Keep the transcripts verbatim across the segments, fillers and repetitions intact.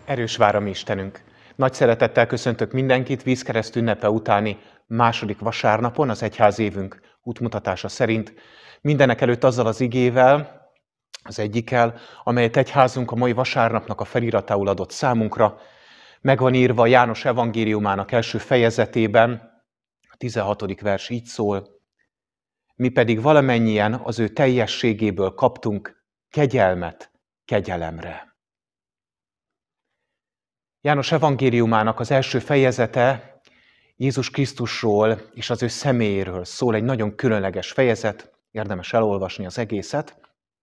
Erős vár a mi Istenünk! Nagy szeretettel köszöntök mindenkit vízkereszt ünnepe utáni második vasárnapon, az egyházévünk útmutatása szerint. Mindenekelőtt azzal az igével, az egyikkel, amelyet egyházunk a mai vasárnapnak a feliratául adott számunkra. Meg van írva János evangéliumának első fejezetében, a tizenhatodik vers így szól: mi pedig valamennyien az ő teljességéből kaptunk kegyelmet kegyelemre. János evangéliumának az első fejezete Jézus Krisztusról és az ő személyéről szól, egy nagyon különleges fejezet, érdemes elolvasni az egészet.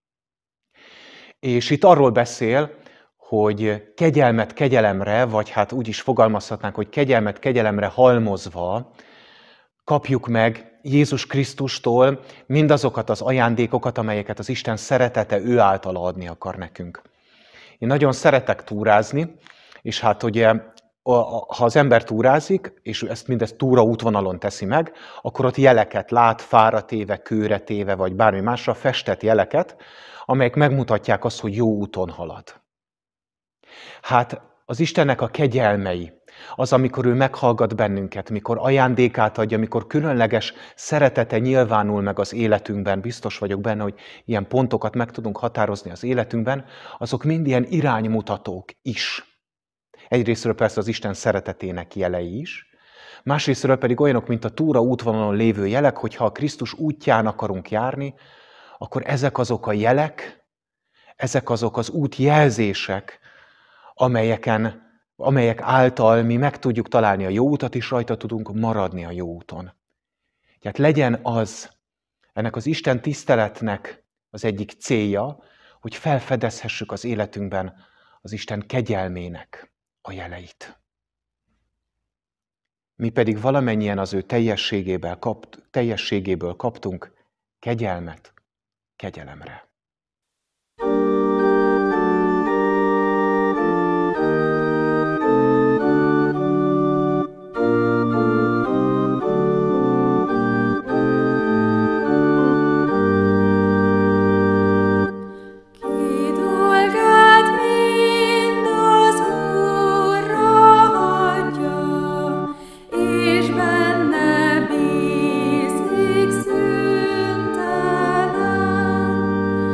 És itt arról beszél, hogy kegyelmet kegyelemre, vagy hát úgy is fogalmazhatnánk, hogy kegyelmet kegyelemre halmozva kapjuk meg Jézus Krisztustól mindazokat az ajándékokat, amelyeket az Isten szeretete ő általa adni akar nekünk. Én nagyon szeretek túrázni, és hát ugye, ha az ember túrázik, és ezt mindezt túra útvonalon teszi meg, akkor ott jeleket lát, fára téve, kőre téve, vagy bármi másra festett jeleket, amelyek megmutatják azt, hogy jó úton halad. Hát az Istennek a kegyelmei, az, amikor ő meghallgat bennünket, mikor ajándékát adja, mikor különleges szeretete nyilvánul meg az életünkben, biztos vagyok benne, hogy ilyen pontokat meg tudunk határozni az életünkben, azok mind ilyen iránymutatók is. Egyrészről persze az Isten szeretetének jelei is, másrészről pedig olyanok, mint a túra útvonalon lévő jelek, hogyha a Krisztus útján akarunk járni, akkor ezek azok a jelek, ezek azok az útjelzések, amelyeken, amelyek által mi meg tudjuk találni a jó utat, és rajta tudunk maradni a jó úton. Tehát legyen az, ennek az Isten tiszteletnek az egyik célja, hogy felfedezhessük az életünkben az Isten kegyelmének a jeleit. Mi pedig valamennyien az ő teljességéből, kapt, teljességéből kaptunk kegyelmet kegyelemre. Bízik szüntelen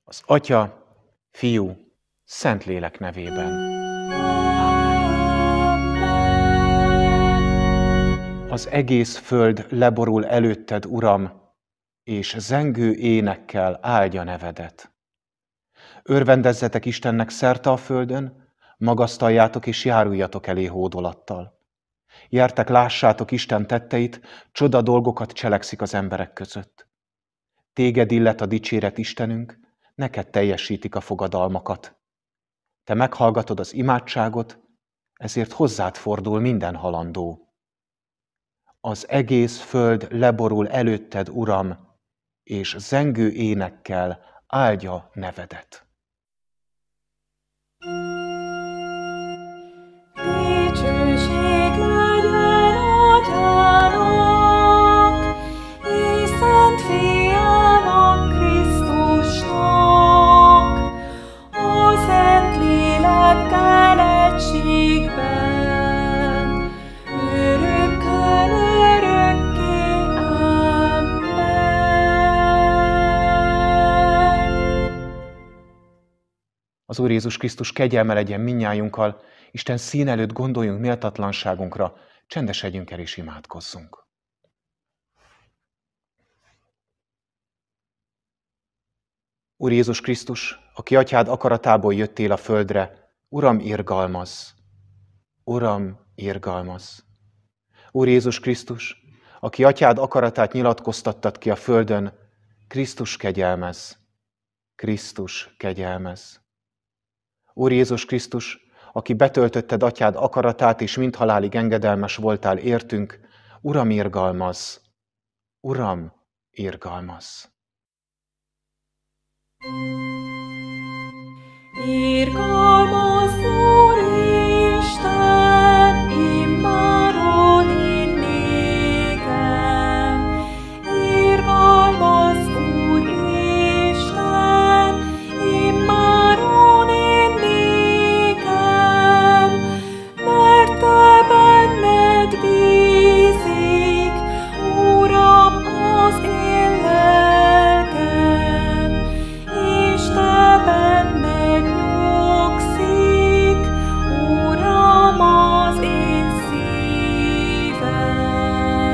Az Atya, Fiú, Szentlélek nevében. Az egész föld leborul előtted, Uram, és zengő énekkel áldja nevedet. Örvendezzetek Istennek szerte a földön, magasztaljátok és járuljatok elé hódolattal. Gyertek, lássátok Isten tetteit, csoda dolgokat cselekszik az emberek között. Téged illet a dicséret, Istenünk, neked teljesítik a fogadalmakat. Te meghallgatod az imádságot, ezért hozzád fordul minden halandó. Az egész föld leborul előtted, Uram, és zengő énekkel áldja nevedet. Dicsőség legyen Atyának, és Szent Fiának, Krisztusnak, a Szent Lélekkel egységben, örökkön örökké. Amen. Az Úr Jézus Krisztus kegyelme legyen mindnyájunkkal, Isten szín előtt gondoljunk méltatlanságunkra, csendesedjünk el és imádkozzunk. Úr Jézus Krisztus, aki Atyád akaratából jöttél a földre, Uram, irgalmazz! Uram, irgalmazz! Úr Jézus Krisztus, aki Atyád akaratát nyilatkoztattad ki a földön, Krisztus, kegyelmezz! Krisztus, kegyelmezz! Úr Jézus Krisztus, aki betöltötted Atyád akaratát, és mindhalálig engedelmes voltál értünk, Uram, irgalmazz! Uram, irgalmazz! Irgalmazz, Úristen, immáron én nékem. Irgalmazz, Úristen, immáron én nékem, mert Te benned bízik, Uram, az én lelkem, és Te benned nyugszik, Uram, az én szívem.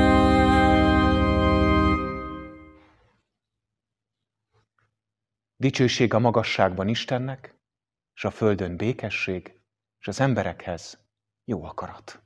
Dicsőség a magasságban Istennek, és a földön békesség, és az emberekhez jó akarat.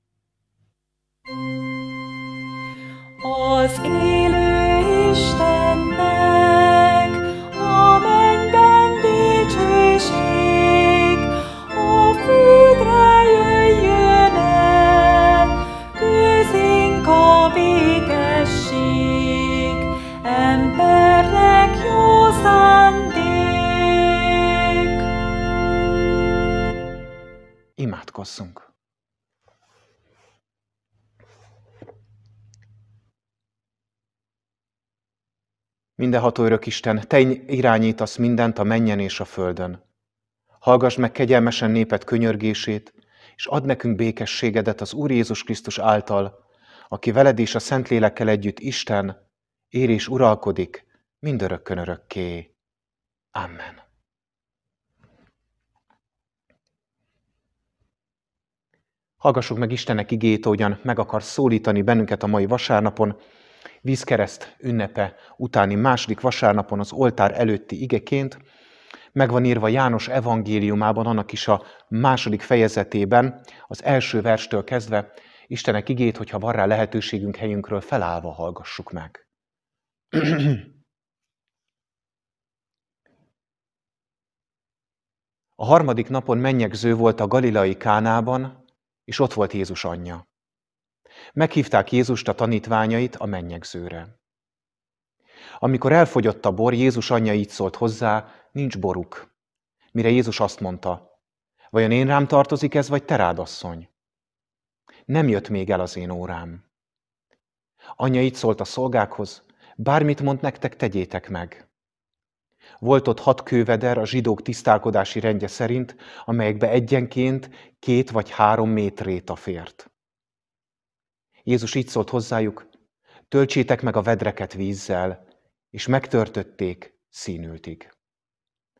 Az élő Istennek a mennyben dicsőség, a földre jöjjön el, közénk a békesség, embernek jó szándék. Imádkozzunk! Mindenható örök Isten, Te irányítasz mindent a mennyen és a földön. Hallgass meg kegyelmesen néped könyörgését, és add nekünk békességedet az Úr Jézus Krisztus által, aki veled és a Szentlélekkel együtt Isten, él és uralkodik mindörökkön örökké. Amen. Hallgassuk meg Istennek igéjét, ahogyan meg akar szólítani bennünket a mai vasárnapon, vízkereszt ünnepe utáni második vasárnapon az oltár előtti igeként. Meg van írva János evangéliumában, annak is a második fejezetében, az első verstől kezdve, Istennek igéjét, hogyha van rá lehetőségünk, helyünkről felállva hallgassuk meg. A harmadik napon mennyegző volt a galileai Kánában, és ott volt Jézus anyja. Meghívták Jézust a tanítványait a mennyegzőre. Amikor elfogyott a bor, Jézus anyja így szólt hozzá, nincs boruk. Mire Jézus azt mondta, vajon én rám tartozik ez, vagy te rád, asszony? Nem jött még el az én órám. Anyja így szólt a szolgákhoz, bármit mond nektek, tegyétek meg. Volt ott hat kőveder a zsidók tisztálkodási rendje szerint, amelyekbe egyenként két vagy három métréta fért. Jézus így szólt hozzájuk, töltsétek meg a vedreket vízzel, és megtörtötték színültig.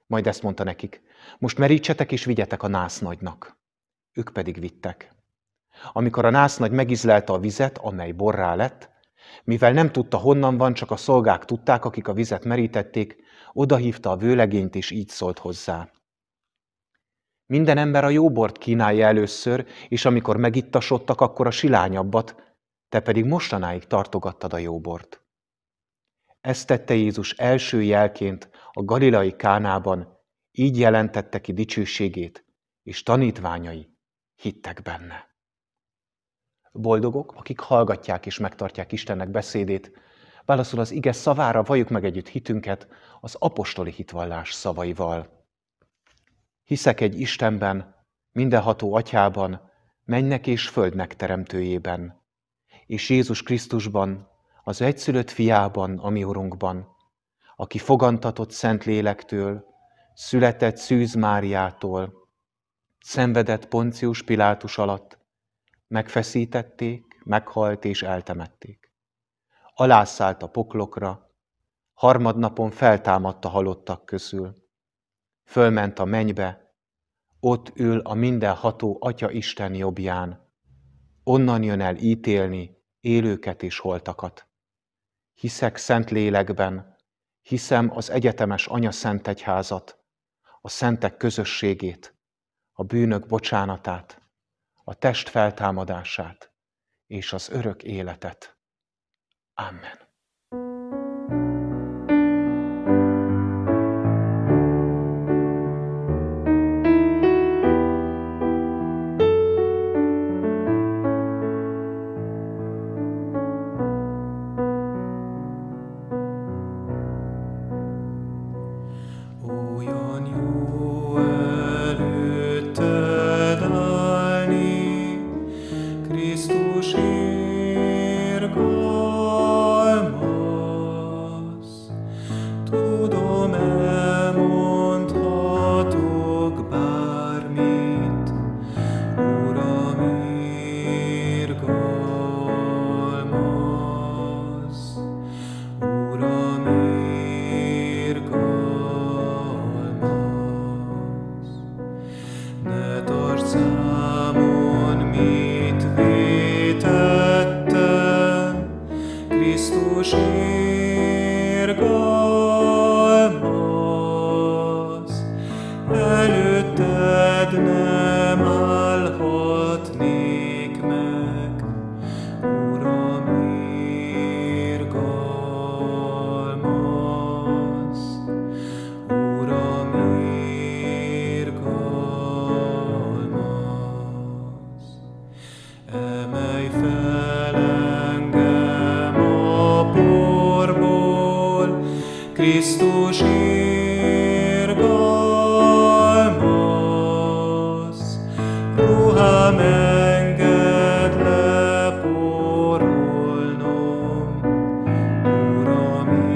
Majd ezt mondta nekik, most merítsetek és vigyetek a násznagynak. Ők pedig vittek. Amikor a násznagy megizlelte a vizet, amely borrá lett, mivel nem tudta honnan van, csak a szolgák tudták, akik a vizet merítették, odahívta a vőlegényt és így szólt hozzá. Minden ember a jó bort kínálja először, és amikor megittasodtak, akkor a silányabbat, te pedig mostanáig tartogattad a jó bort. Ezt tette Jézus első jelként a galileai Kánában, így jelentette ki dicsőségét, és tanítványai hittek benne. Boldogok, akik hallgatják és megtartják Istennek beszédét, válaszul az ige szavára valljuk meg együtt hitünket az apostoli hitvallás szavaival. Hiszek egy Istenben, mindenható Atyában, mennek és földnek teremtőjében, és Jézus Krisztusban, az egyszülött fiában, a mi Urunkban, aki fogantatott Szent Lélektől, született Szűz Máriától, szenvedett Poncius Pilátus alatt, megfeszítették, meghalt és eltemették. Alászállt a poklokra, harmadnapon feltámadt a halottak közül. Fölment a mennybe, ott ül a mindenható Atya Isten jobbján. Onnan jön el ítélni élőket és holtakat. Hiszek Szent Lélekben, hiszem az egyetemes Anya Szent Egyházat, a szentek közösségét, a bűnök bocsánatát, a test feltámadását és az örök életet. Amen. Krisztus irgalmaz, ruhám engedd leporolnom, Uram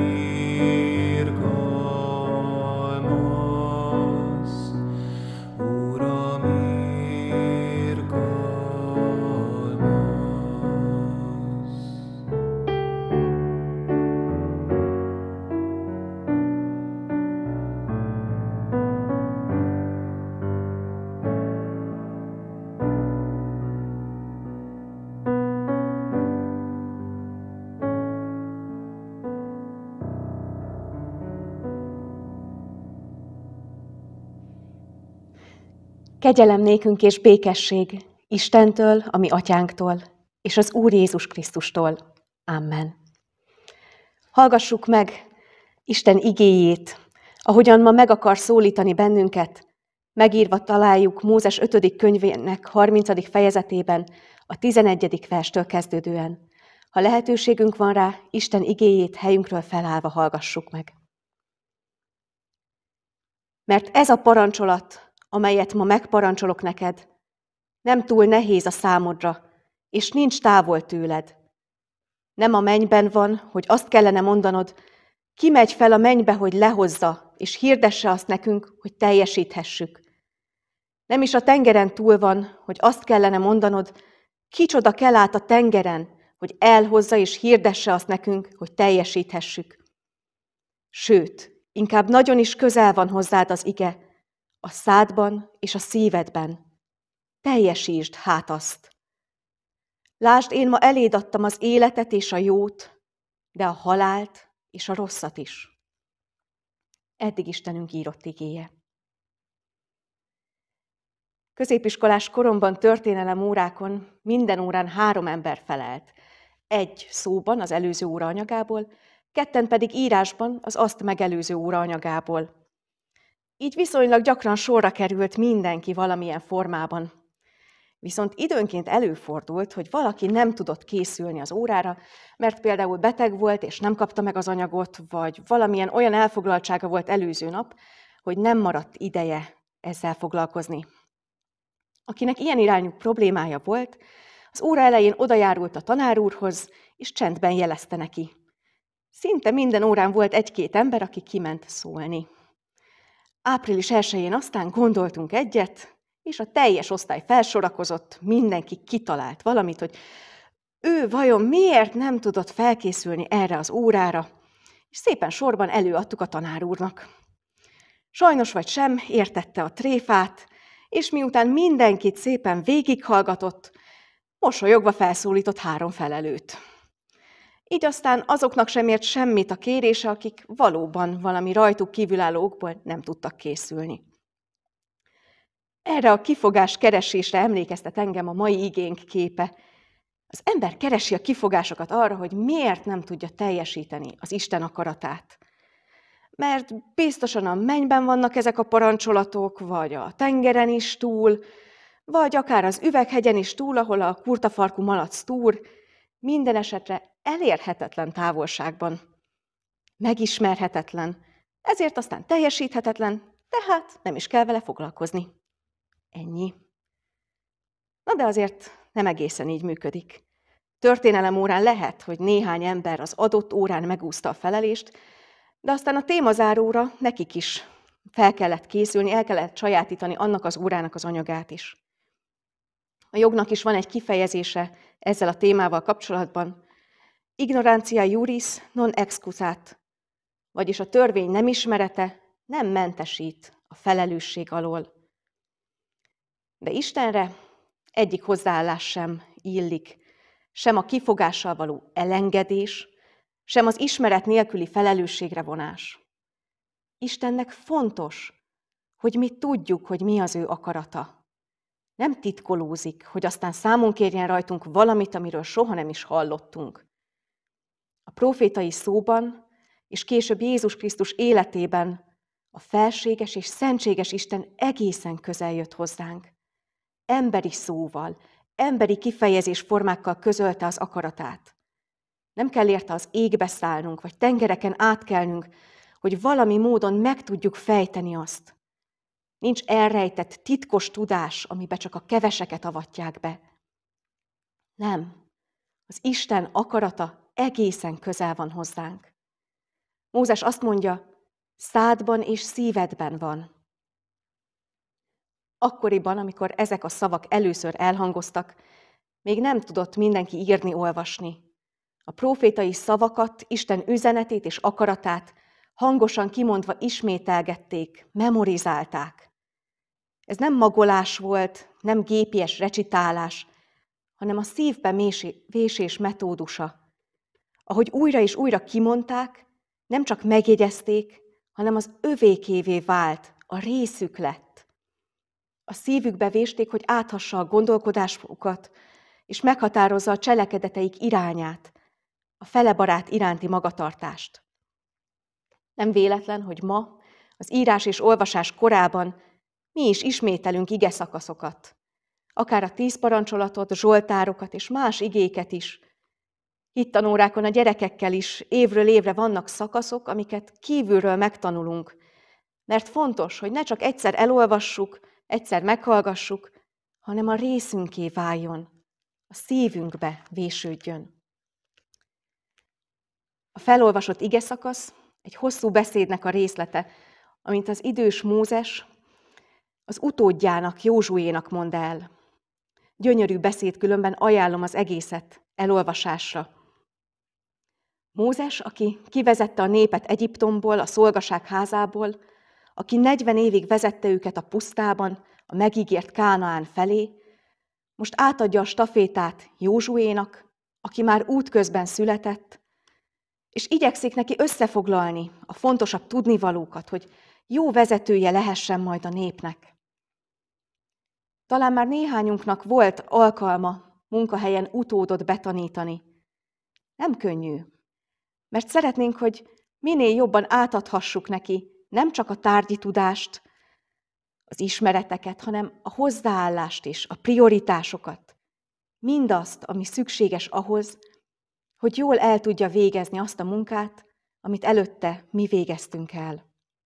irgalmaz, Uram irgalmaz. Kegyelem nékünk és békesség Istentől, a mi atyánktól, és az Úr Jézus Krisztustól. Amen. Hallgassuk meg Isten igéjét, ahogyan ma meg akar szólítani bennünket, megírva találjuk Mózes ötödik könyvének harmincadik fejezetében, a tizenegyedik verstől kezdődően. Ha lehetőségünk van rá, Isten igéjét helyünkről felállva hallgassuk meg. Mert ez a parancsolat, amelyet ma megparancsolok neked, nem túl nehéz a számodra, és nincs távol tőled. Nem a mennyben van, hogy azt kellene mondanod, ki megy fel a mennybe, hogy lehozza, és hirdesse azt nekünk, hogy teljesíthessük. Nem is a tengeren túl van, hogy azt kellene mondanod, kicsoda kell át a tengeren, hogy elhozza és hirdesse azt nekünk, hogy teljesíthessük. Sőt, inkább nagyon is közel van hozzád az ige, a szádban és a szívedben. Teljesítsd hát azt. Lásd, én ma eléd adtam az életet és a jót, de a halált és a rosszat is. Eddig Istenünk írott igéje. Középiskolás koromban történelem órákon minden órán három ember felelt. Egy szóban az előző óra anyagából, ketten pedig írásban az azt megelőző óra anyagából. Így viszonylag gyakran sorra került mindenki valamilyen formában. Viszont időnként előfordult, hogy valaki nem tudott készülni az órára, mert például beteg volt és nem kapta meg az anyagot, vagy valamilyen olyan elfoglaltsága volt előző nap, hogy nem maradt ideje ezzel foglalkozni. Akinek ilyen irányú problémája volt, az óra elején odajárult a tanár úrhoz, és csendben jelezte neki. Szinte minden órán volt egy-két ember, aki kiment szólni. április elsején aztán gondoltunk egyet, és a teljes osztály felsorakozott, mindenki kitalált valamit, hogy ő vajon miért nem tudott felkészülni erre az órára, és szépen sorban előadtuk a tanár úrnak. Sajnos vagy sem értette a tréfát, és miután mindenkit szépen végighallgatott, mosolyogva felszólított három felelőt. Így aztán azoknak sem ért semmit a kérése, akik valóban valami rajtuk kívülálló okból nem tudtak készülni. Erre a kifogás keresésre emlékeztet engem a mai igénk képe. Az ember keresi a kifogásokat arra, hogy miért nem tudja teljesíteni az Isten akaratát. Mert biztosan a mennyben vannak ezek a parancsolatok, vagy a tengeren is túl, vagy akár az üveghegyen is túl, ahol a kurtafarkú malac túr, minden esetre elérhetetlen távolságban. Megismerhetetlen, ezért aztán teljesíthetetlen, tehát nem is kell vele foglalkozni. Ennyi. Na de azért nem egészen így működik. Történelem órán lehet, hogy néhány ember az adott órán megúszta a felelést, de aztán a témazáróra nekik is fel kellett készülni, el kellett sajátítani annak az órának az anyagát is. A jognak is van egy kifejezése ezzel a témával kapcsolatban. Ignorantia iuris non excusat, vagyis a törvény nem ismerete nem mentesít a felelősség alól. De Istenre egyik hozzáállás sem illik, sem a kifogással való elengedés, sem az ismeret nélküli felelősségre vonás. Istennek fontos, hogy mi tudjuk, hogy mi az ő akarata. Nem titkolózik, hogy aztán számon kérjen rajtunk valamit, amiről soha nem is hallottunk. A prófétai szóban, és később Jézus Krisztus életében a felséges és szentséges Isten egészen közel jött hozzánk. Emberi szóval, emberi kifejezésformákkal közölte az akaratát. Nem kell érte az égbe szállnunk, vagy tengereken átkelnünk, hogy valami módon meg tudjuk fejteni azt. Nincs elrejtett, titkos tudás, amiben csak a keveseket avatják be. Nem. Az Isten akarata egészen közel van hozzánk. Mózes azt mondja, szádban és szívedben van. Akkoriban, amikor ezek a szavak először elhangoztak, még nem tudott mindenki írni, olvasni. A prófétai szavakat, Isten üzenetét és akaratát hangosan kimondva ismételgették, memorizálták. Ez nem magolás volt, nem gépies recitálás, hanem a szívbe vésés metódusa. Ahogy újra és újra kimondták, nem csak megjegyezték, hanem az övékévé vált, a részük lett. A szívükbe vésték, hogy áthassa a gondolkodásukat, és meghatározza a cselekedeteik irányát, a felebarát iránti magatartást. Nem véletlen, hogy ma, az írás és olvasás korában mi is ismételünk igeszakaszokat, akár a tíz parancsolatot, zsoltárokat és más igéket is. Hittanórákon a gyerekekkel is évről évre vannak szakaszok, amiket kívülről megtanulunk, mert fontos, hogy ne csak egyszer elolvassuk, egyszer meghallgassuk, hanem a részünké váljon, a szívünkbe vésődjön. A felolvasott igeszakasz egy hosszú beszédnek a részlete, amint az idős Mózes az utódjának, Józsuénak mond el. Gyönyörű beszéd, különben ajánlom az egészet elolvasásra. Mózes, aki kivezette a népet Egyiptomból, a szolgaság házából, aki negyven évig vezette őket a pusztában, a megígért Kánaán felé, most átadja a stafétát Józsuénak, aki már útközben született, és igyekszik neki összefoglalni a fontosabb tudnivalókat, hogy jó vezetője lehessen majd a népnek. Talán már néhányunknak volt alkalma munkahelyen utódot betanítani. Nem könnyű, mert szeretnénk, hogy minél jobban átadhassuk neki nem csak a tárgyi tudást, az ismereteket, hanem a hozzáállást is, a prioritásokat. Mindazt, ami szükséges ahhoz, hogy jól el tudja végezni azt a munkát, amit előtte mi végeztünk el.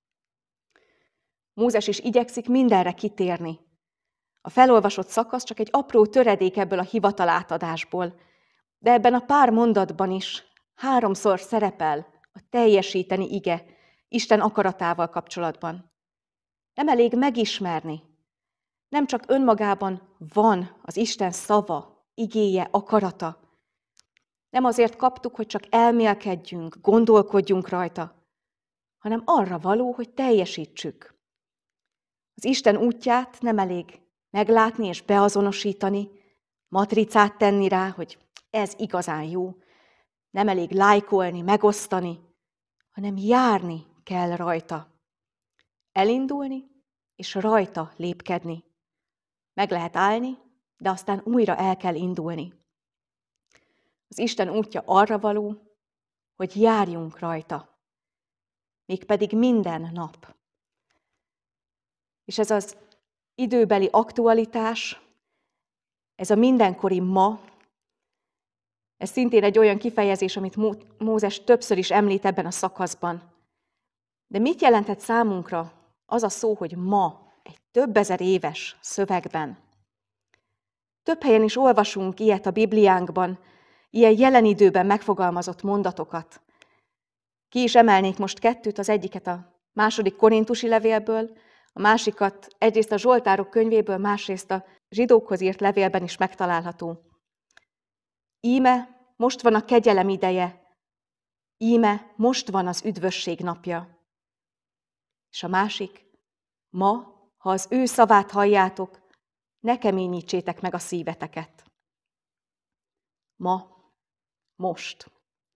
Mózes is igyekszik mindenre kitérni. A felolvasott szakasz csak egy apró töredék ebből a hivatalátadásból, de ebben a pár mondatban is háromszor szerepel a teljesíteni ige Isten akaratával kapcsolatban. Nem elég megismerni, nem csak önmagában van az Isten szava, igéje, akarata. Nem azért kaptuk, hogy csak elmélkedjünk, gondolkodjunk rajta, hanem arra való, hogy teljesítsük. Az Isten útját nem elég meglátni és beazonosítani, matricát tenni rá, hogy ez igazán jó. Nem elég lájkolni, megosztani, hanem járni kell rajta. Elindulni és rajta lépkedni. Meg lehet állni, de aztán újra el kell indulni. Az Isten útja arra való, hogy járjunk rajta. Mégpedig minden nap. És ez az időbeli aktualitás, ez a mindenkori ma, ez szintén egy olyan kifejezés, amit Mózes többször is említ ebben a szakaszban. De mit jelentett számunkra az a szó, hogy ma, egy több ezer éves szövegben? Több helyen is olvasunk ilyet a Bibliánkban, ilyen jelen időben megfogalmazott mondatokat. Ki is emelnék most kettőt, az egyiket a második korintusi levélből, a másikat egyrészt a Zsoltárok könyvéből, másrészt a zsidókhoz írt levélben is megtalálható. Íme, most van a kegyelem ideje, íme, most van az üdvösség napja. És a másik, ma, ha az ő szavát halljátok, ne keményítsétek meg a szíveteket. Ma, most.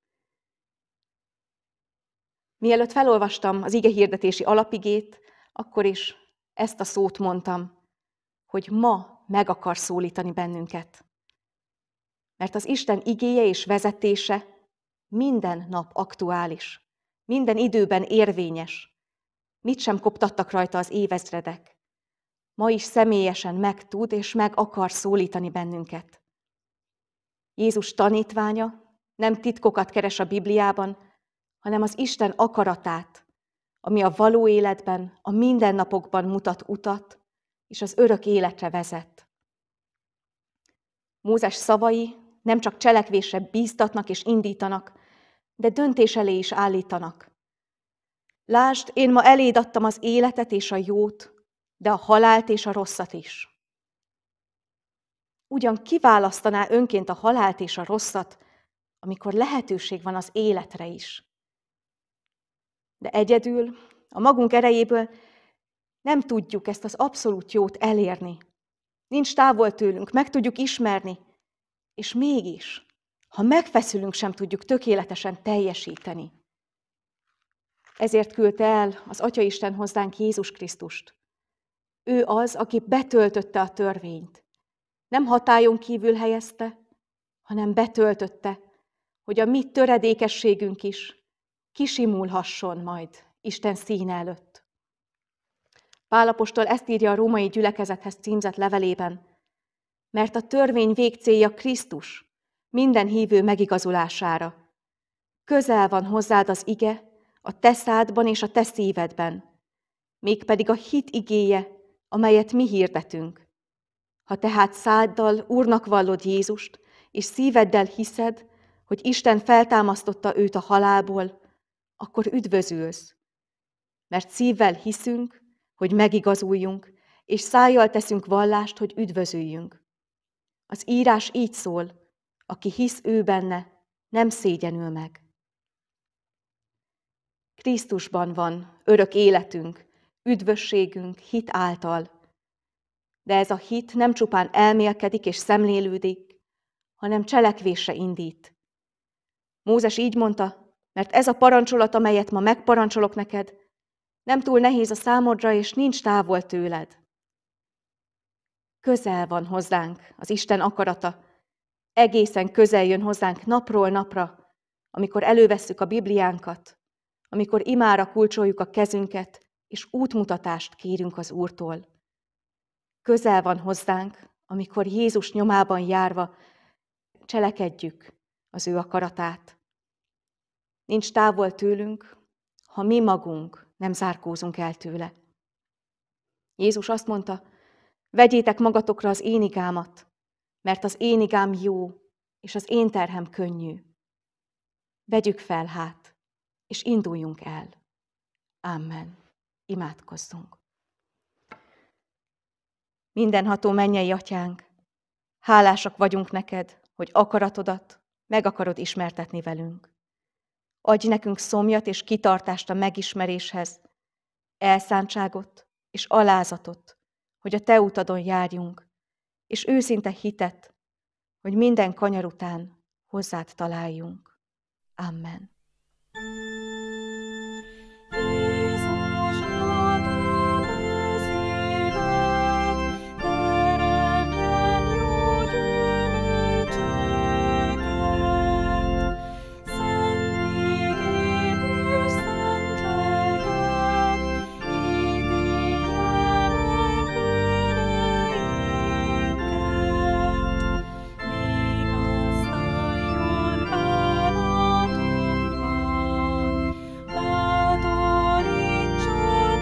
Mielőtt felolvastam az igehirdetési alapigét, akkor is ezt a szót mondtam, hogy ma meg akar szólítani bennünket. Mert az Isten igéje és vezetése minden nap aktuális, minden időben érvényes. Mit sem koptattak rajta az évezredek. Ma is személyesen meg tud és meg akar szólítani bennünket. Jézus tanítványa nem titkokat keres a Bibliában, hanem az Isten akaratát, ami a való életben, a mindennapokban mutat utat, és az örök életre vezet. Mózes szavai nem csak cselekvésre bíztatnak és indítanak, de döntés elé is állítanak. Lásd, én ma eléd adtam az életet és a jót, de a halált és a rosszat is. Ugyan kiválasztaná önként a halált és a rosszat, amikor lehetőség van az életre is. De egyedül, a magunk erejéből nem tudjuk ezt az abszolút jót elérni. Nincs távol tőlünk, meg tudjuk ismerni, és mégis, ha megfeszülünk, sem tudjuk tökéletesen teljesíteni. Ezért küldte el az Atyaisten hozzánk Jézus Krisztust. Ő az, aki betöltötte a törvényt. Nem hatályon kívül helyezte, hanem betöltötte, hogy a mi töredékességünk is kisimulhasson majd Isten színe előtt. Pál apostol ezt írja a római gyülekezethez címzett levelében, mert a törvény végcélja Krisztus, minden hívő megigazulására. Közel van hozzád az ige, a te szádban és a te szívedben, mégpedig a hit igéje, amelyet mi hirdetünk. Ha tehát száddal Úrnak vallod Jézust, és szíveddel hiszed, hogy Isten feltámasztotta őt a halálból, akkor üdvözülsz. Mert szívvel hiszünk, hogy megigazuljunk, és szájjal teszünk vallást, hogy üdvözüljünk. Az írás így szól, aki hisz ő benne, nem szégyenül meg. Krisztusban van örök életünk, üdvösségünk hit által. De ez a hit nem csupán elmélkedik és szemlélődik, hanem cselekvésre indít. Mózes így mondta, mert ez a parancsolat, amelyet ma megparancsolok neked, nem túl nehéz a számodra, és nincs távol tőled. Közel van hozzánk az Isten akarata, egészen közel jön hozzánk napról napra, amikor elővesszük a Bibliánkat, amikor imára kulcsoljuk a kezünket, és útmutatást kérünk az Úrtól. Közel van hozzánk, amikor Jézus nyomában járva cselekedjük az ő akaratát. Nincs távol tőlünk, ha mi magunk nem zárkózunk el tőle. Jézus azt mondta, vegyétek magatokra az én igámat, mert az én igám jó, és az én terhem könnyű. Vegyük fel hát, és induljunk el. Amen. Imádkozzunk. Mindenható mennyei Atyánk, hálásak vagyunk neked, hogy akaratodat meg akarod ismertetni velünk. Adj nekünk szomjat és kitartást a megismeréshez, elszántságot és alázatot, hogy a te utadon járjunk, és őszinte hitet, hogy minden kanyar után hozzád találjunk. Amen. Jézus, add el szíved, teremjen jó gyümölcsöket. Szent igét és szent lelket, ítélje meg bűneinket. Vigasztaljon bánatunkban, bátorítson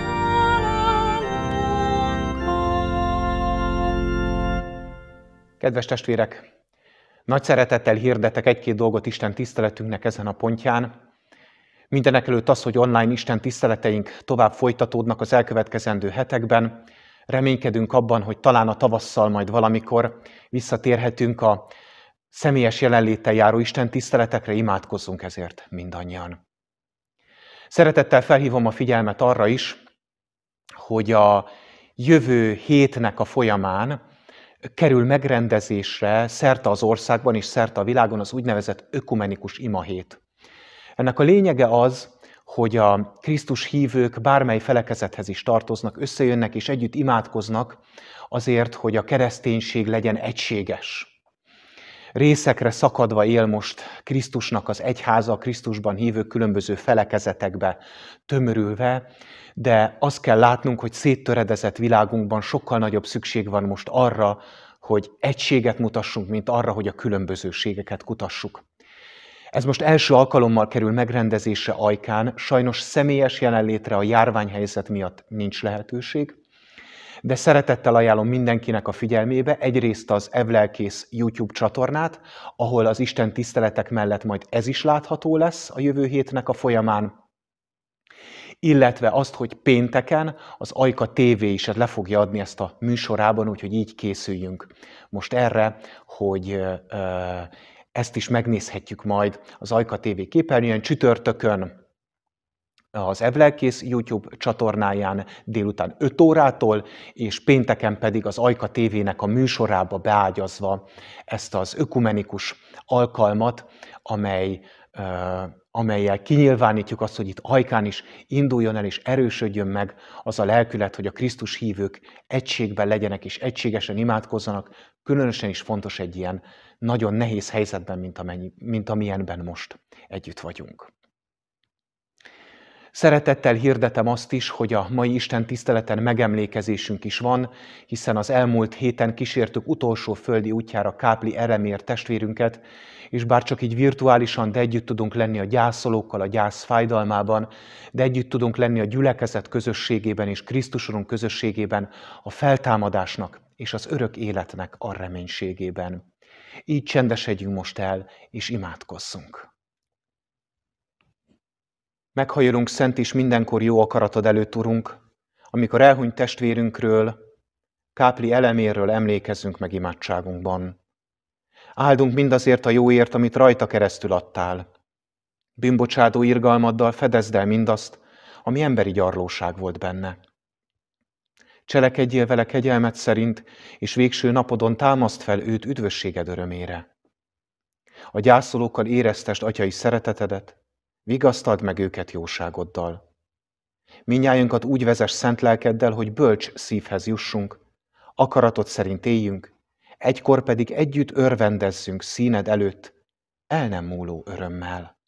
halálunkban. Kedves testvérek, nagy szeretettel hirdetek egy-két dolgot Isten tiszteletünknek ezen a pontján. Mindenekelőtt az, hogy online Isten tiszteleteink tovább folytatódnak az elkövetkezendő hetekben. Reménykedünk abban, hogy talán a tavasszal majd valamikor visszatérhetünk a személyes jelenléttel járó Isten tiszteletekre, imádkozzunk ezért mindannyian. Szeretettel felhívom a figyelmet arra is, hogy a jövő hétnek a folyamán kerül megrendezésre szerte az országban és szerte a világon az úgynevezett ökumenikus imahét. Ennek a lényege az, hogy a Krisztus hívők bármely felekezethez is tartoznak, összejönnek és együtt imádkoznak azért, hogy a kereszténység legyen egységes. Részekre szakadva él most Krisztusnak az egyháza, a Krisztusban hívők különböző felekezetekbe tömörülve, de azt kell látnunk, hogy széttöredezett világunkban sokkal nagyobb szükség van most arra, hogy egységet mutassunk, mint arra, hogy a különbözőségeket kutassuk. Ez most első alkalommal kerül megrendezésre Ajkán, sajnos személyes jelenlétre a járványhelyzet miatt nincs lehetőség, de szeretettel ajánlom mindenkinek a figyelmébe egyrészt az Evlelkész YouTube csatornát, ahol az Isten tiszteletek mellett majd ez is látható lesz a jövő hétnek a folyamán, illetve azt, hogy pénteken az Ajka té vé is le fogja adni ezt a műsorában, úgyhogy így készüljünk most erre, hogy ezt is megnézhetjük majd az Ajka té vé képernyőn. Csütörtökön az Evlelkész YouTube csatornáján délután öt órától, és pénteken pedig az Ajka té vének a műsorába beágyazva ezt az ökumenikus alkalmat, amely, uh, amellyel kinyilvánítjuk azt, hogy itt Ajkán is induljon el és erősödjön meg az a lelkület, hogy a Krisztus hívők egységben legyenek és egységesen imádkozzanak. Különösen is fontos egy ilyen nagyon nehéz helyzetben, mint, amennyi, mint amilyenben most együtt vagyunk. Szeretettel hirdetem azt is, hogy a mai Isten tiszteleten megemlékezésünk is van, hiszen az elmúlt héten kísértük utolsó földi útjára Kápli Elemér testvérünket, és bár csak így virtuálisan, de együtt tudunk lenni a gyászolókkal, a gyász fájdalmában, de együtt tudunk lenni a gyülekezet közösségében és Krisztus Urunk közösségében, a feltámadásnak és az örök életnek a reménységében. Így csendesedjünk most el, és imádkozzunk. Meghajolunk szent és mindenkor jó akaratod előtt, Urunk, amikor elhunyt testvérünkről, Kápli Elemérről emlékezzünk meg imádságunkban. Áldunk mindazért a jóért, amit rajta keresztül adtál. Bűnbocsátó irgalmaddal fedezd el mindazt, ami emberi gyarlóság volt benne. Cselekedjél vele kegyelmed szerint, és végső napodon támaszd fel őt üdvösséged örömére. A gyászolókkal éreztesd atyai szeretetedet, vigasztald meg őket jóságoddal. Mindnyájunkat úgy vezess szent lelkeddel, hogy bölcs szívhez jussunk, akaratod szerint éljünk, egykor pedig együtt örvendezzünk színed előtt, el nem múló örömmel.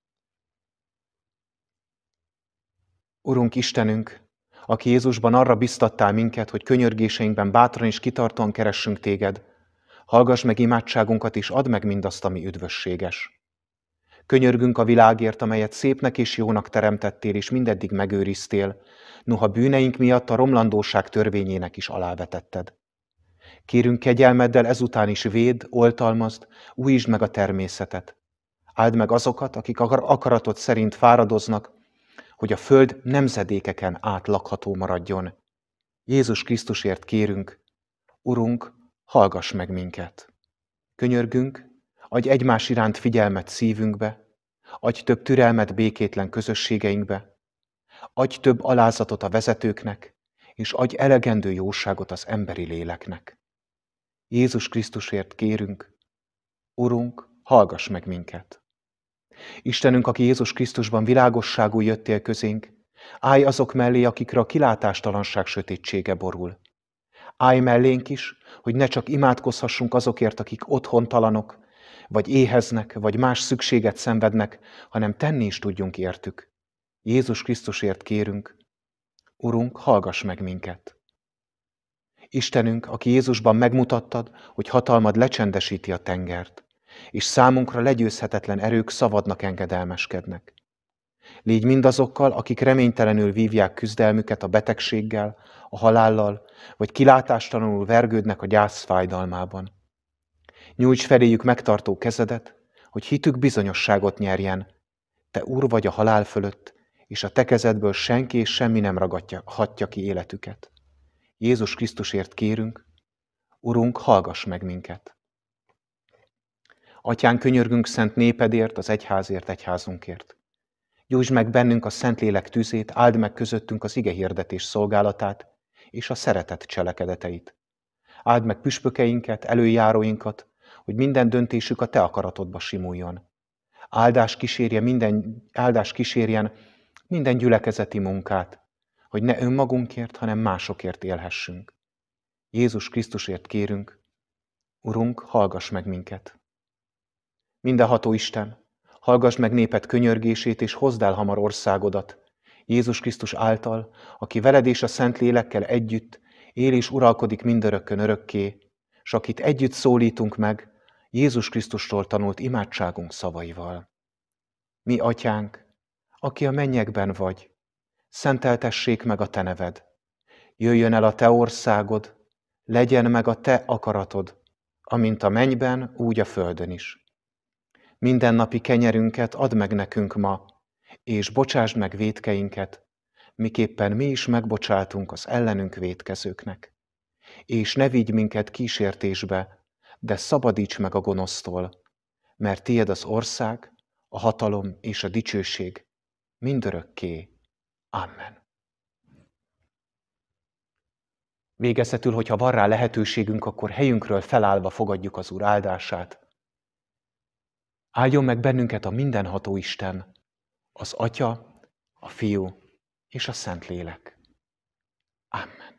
Urunk Istenünk, aki Jézusban arra biztattál minket, hogy könyörgéseinkben bátran és kitartóan keressünk téged, hallgass meg imádságunkat és add meg mindazt, ami üdvösséges. Könyörgünk a világért, amelyet szépnek és jónak teremtettél, és mindeddig megőriztél, noha bűneink miatt a romlandóság törvényének is alávetetted. Kérünk kegyelmeddel ezután is védd, oltalmazd, újítsd meg a természetet. Áld meg azokat, akik akaratod szerint fáradoznak, hogy a föld nemzedékeken át lakható maradjon. Jézus Krisztusért kérünk, Urunk, hallgass meg minket. Könyörgünk, adj egymás iránt figyelmet szívünkbe, adj több türelmet békétlen közösségeinkbe, adj több alázatot a vezetőknek, és adj elegendő jóságot az emberi léleknek. Jézus Krisztusért kérünk, Urunk, hallgass meg minket. Istenünk, aki Jézus Krisztusban világosságú jöttél közénk, állj azok mellé, akikre a kilátástalanság sötétsége borul. Állj mellénk is, hogy ne csak imádkozhassunk azokért, akik otthontalanok, vagy éheznek, vagy más szükséget szenvednek, hanem tenni is tudjunk értük. Jézus Krisztusért kérünk, Urunk, hallgass meg minket. Istenünk, aki Jézusban megmutattad, hogy hatalmad lecsendesíti a tengert, és számunkra legyőzhetetlen erők szavadnak engedelmeskednek. Légy mindazokkal, akik reménytelenül vívják küzdelmüket a betegséggel, a halállal, vagy kilátástalanul vergődnek a gyász fájdalmában. Nyújts feléjük megtartó kezedet, hogy hitük bizonyosságot nyerjen. Te Úr vagy a halál fölött, és a te kezedből senki és semmi nem ragadja, hatja ki életüket. Jézus Krisztusért kérünk, Urunk, hallgass meg minket. Atyán, könyörgünk szent népedért, az egyházért, egyházunkért. Gyújtsd meg bennünk a Szentlélek tüzét, áld meg közöttünk az igehirdetés szolgálatát és a szeretet cselekedeteit. Áld meg püspökeinket, előjáróinkat, hogy minden döntésük a te akaratodba simuljon. Áldás kísérje minden, áldás kísérjen minden gyülekezeti munkát, hogy ne önmagunkért, hanem másokért élhessünk. Jézus Krisztusért kérünk, Urunk, hallgass meg minket. Mindenható Isten, hallgass meg néped könyörgését, és hozd el hamar országodat, Jézus Krisztus által, aki veled és a Szentlélekkel együtt él és uralkodik mindörökkön örökké, s akit együtt szólítunk meg, Jézus Krisztustól tanult imádságunk szavaival. Mi, Atyánk, aki a mennyekben vagy, szenteltessék meg a te neved. Jöjjön el a te országod, legyen meg a te akaratod, amint a mennyben, úgy a földön is. Mindennapi kenyerünket add meg nekünk ma, és bocsásd meg vétkeinket, miképpen mi is megbocsátunk az ellenünk vétkezőknek. És ne vigy minket kísértésbe, de szabadíts meg a gonosztól, mert tiéd az ország, a hatalom és a dicsőség mindörökké. Amen. Végezetül, hogyha van rá lehetőségünk, akkor helyünkről felállva fogadjuk az Úr áldását. Áldjon meg bennünket a mindenható Isten, az Atya, a Fiú és a Szentlélek. Amen.